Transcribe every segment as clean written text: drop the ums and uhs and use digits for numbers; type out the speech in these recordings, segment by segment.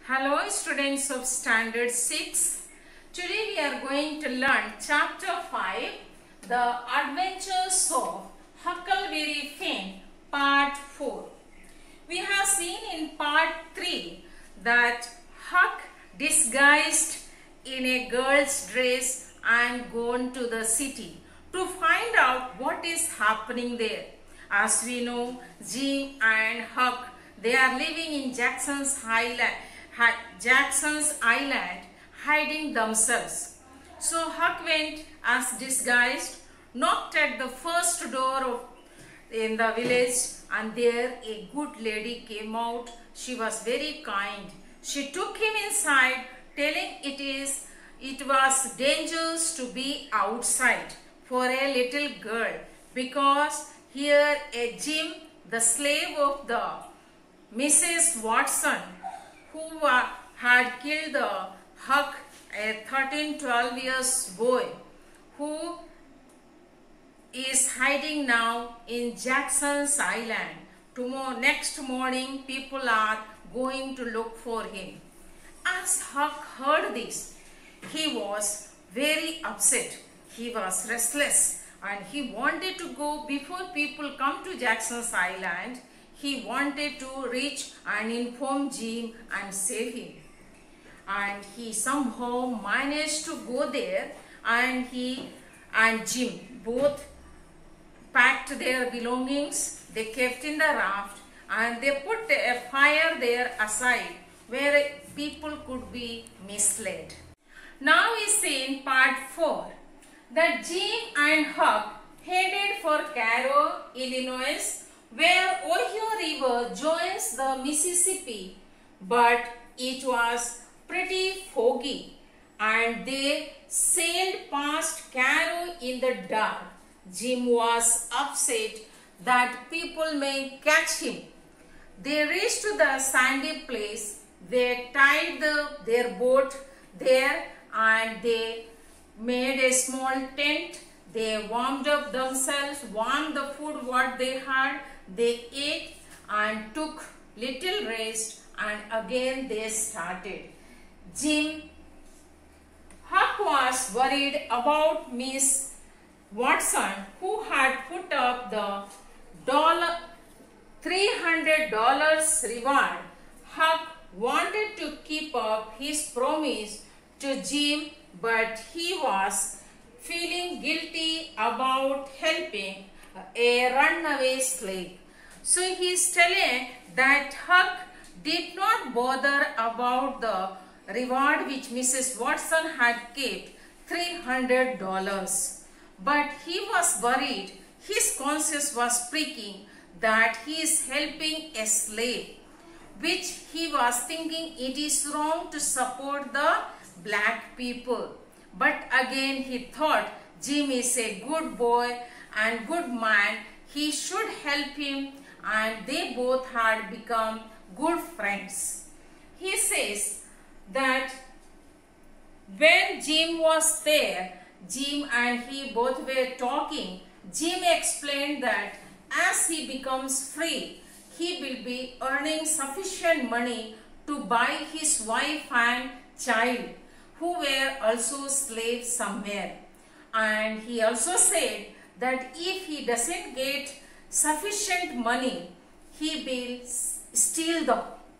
Hello students of Standard 6. Today we are going to learn Chapter 5, The Adventures of Huckleberry Finn, Part 4. We have seen in Part 3 that Huck disguised in a girl's dress and gone to the city to find out what is happening there. As we know, Jim and Huck, they are living in Jackson's Island, hiding themselves. So Huck went as disguised, knocked at the first door in the village, and there a good lady came out. She was very kind. She took him inside, telling it was dangerous to be outside for a little girl, because here a Jim, the slave of the Mrs. Watson, who had killed the Huck, a 13-12 years boy, who is hiding now in Jackson's Island. Next morning, people are going to look for him. As Huck heard this, he was very upset. He was restless and he wanted to go before people come to Jackson's Island. He wanted to reach and inform Jim and save him. And he somehow managed to go there, and he and Jim both packed their belongings. They kept in the raft and they put a fire there aside where people could be misled. Now we see in Part 4 that Jim and Huck headed for Cairo, Illinois, where Ohio River joins the Mississippi, but it was pretty foggy and they sailed past Cairo in the dark. Jim was upset that people may catch him. They reached the sandy place. They tied their boat there and they made a small tent. They warmed up themselves, warmed the food what they had. They ate and took little rest, and again they started. Huck was worried about Miss Watson, who had put up the $300 reward. Huck wanted to keep up his promise to Jim, but he was feeling guilty about helping a runaway slave. So he is telling that Huck did not bother about the reward which Mrs. Watson had kept, $300. But he was worried. His conscience was pricking that he is helping a slave, which he was thinking it is wrong to support the black people. But again he thought Jim is a good boy and good man. He should help him, and they both had become good friends. He says that when Jim was there, Jim and he both were talking. Jim explained that as he becomes free, he will be earning sufficient money to buy his wife and child, who were also slaves somewhere. And he also said that if he doesn't get sufficient money, he will steal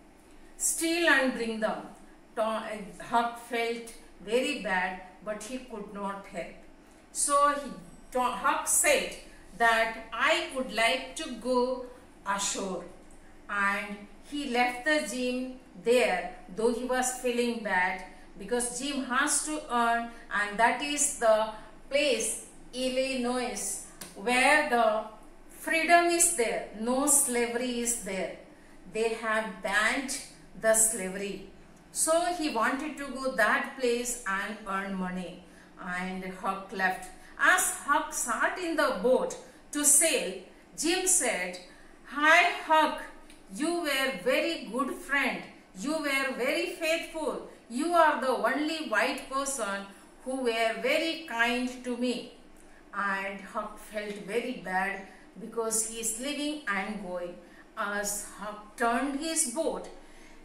and bring them. Huck felt very bad, but he could not help. So Huck said that I would like to go ashore, and he left the Jim there, though he was feeling bad, because Jim has to earn, and that is the place, Illinois, where the freedom is there, no slavery is there. They have banned the slavery. So he wanted to go that place and earn money, and Huck left. As Huck sat in the boat to sail, Jim said, "Hi Huck, you were very good friend. You were very faithful. You are the only white person who were very kind to me." And Huck felt very bad because he is leaving and going. As Huck turned his boat,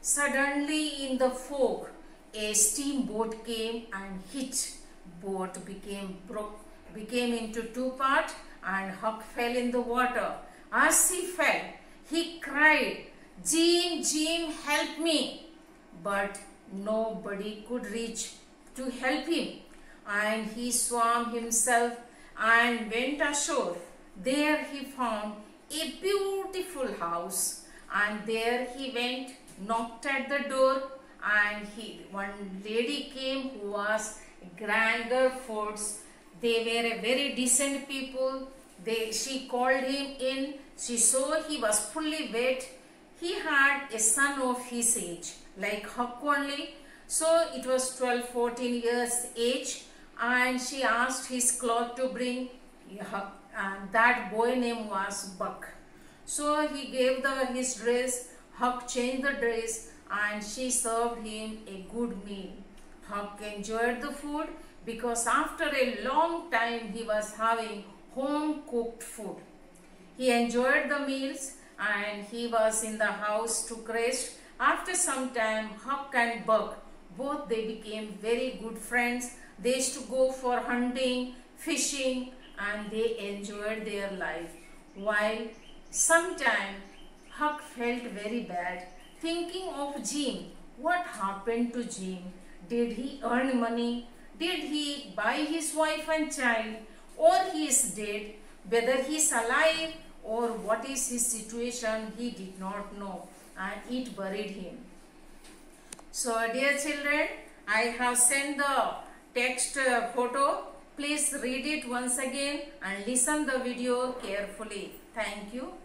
Suddenly in the fog, a steamboat came and hit. Boat became into two parts, and Huck fell in the water. As he fell, he cried, "Jim, Jim, help me!" But nobody could reach to help him, and he swam himself and went ashore. There he found a beautiful house, and there he went, knocked at the door, and one lady came who was Granger Fords. They were a very decent people. She called him in. She saw he was fully wet. He had a son of his age, like Huck only. So it was 12-14 years age, and she asked his cloth to bring Huck, and that boy name was Buck. So he gave his dress. Huck changed the dress, and she served him a good meal. Huck enjoyed the food because after a long time he was having home cooked food. He enjoyed the meals, and he was in the house to rest. After some time, Huck and Buck, both they became very good friends. They used to go for hunting, fishing, and they enjoyed their life. While sometime Huck felt very bad, thinking of Jim. What happened to Jim? Did he earn money? Did he buy his wife and child? Or he is dead? Whether he is alive or what is his situation, he did not know, and it buried him. So dear children, I have sent the text photo. Please read it once again and listen the video carefully. Thank you.